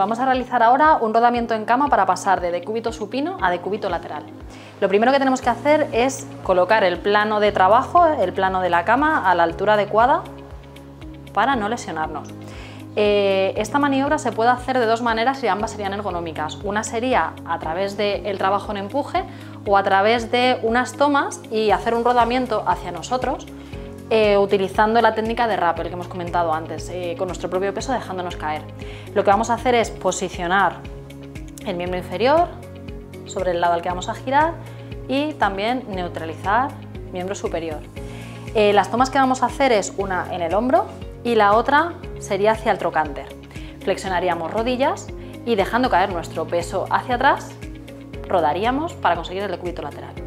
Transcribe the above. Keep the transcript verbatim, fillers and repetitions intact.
Vamos a realizar ahora un rodamiento en cama para pasar de decúbito supino a decúbito lateral. Lo primero que tenemos que hacer es colocar el plano de trabajo, el plano de la cama, a la altura adecuada para no lesionarnos. Eh, esta maniobra se puede hacer de dos maneras y ambas serían ergonómicas. Una sería a través del trabajo en empuje o a través de unas tomas y hacer un rodamiento hacia nosotros eh, utilizando la técnica de rappel que hemos comentado antes, eh, con nuestro propio peso dejándonos caer. Lo que vamos a hacer es posicionar el miembro inferior sobre el lado al que vamos a girar y también neutralizar miembro superior. Eh, las tomas que vamos a hacer es una en el hombro y la otra sería hacia el trocánter. Flexionaríamos rodillas y dejando caer nuestro peso hacia atrás, rodaríamos para conseguir el decúbito lateral.